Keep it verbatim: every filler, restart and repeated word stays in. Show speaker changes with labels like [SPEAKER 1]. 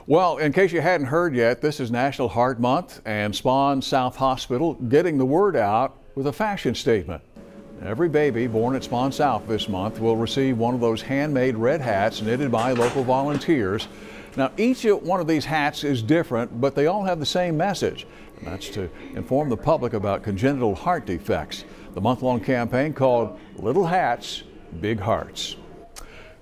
[SPEAKER 1] Well, in case you hadn't heard yet, this is National Heart Month, and Spohn South Hospital getting the word out with a fashion statement. Every baby born at Spohn South this month will receive one of those handmade red hats knitted by local volunteers. Now, each one of these hats is different, but they all have the same message, and that's to inform the public about congenital heart defects. The month-long campaign called Little Hats, Big Hearts.